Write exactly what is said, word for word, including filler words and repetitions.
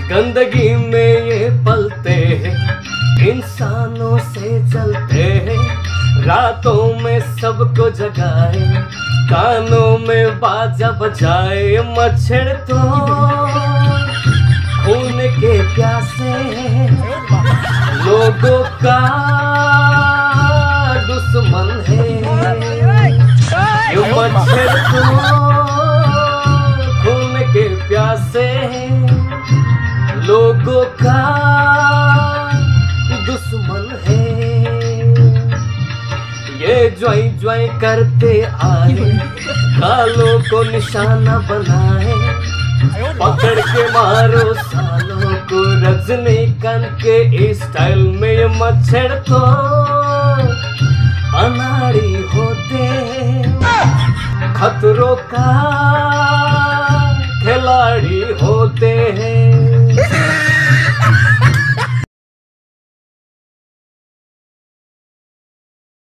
गंदगी में ये पलते हैं, इंसानों से जलते हैं, रातों में सबको जगाए, कानों में बाजा बजाए। मच्छर तो खून के प्यासे लोगों का दुश्मन है। ये मच्छर तो खून के प्यासे लोगों का दुश्मन है। ये ज्वाई ज्वाई करते आए, कालों को निशाना बनाए, पकड़ के मारो सालों को रजनीकांत के स्टाइल में। ये मच्छर तो अनाड़ी होते खतरों का खिलाड़ी होते हैं।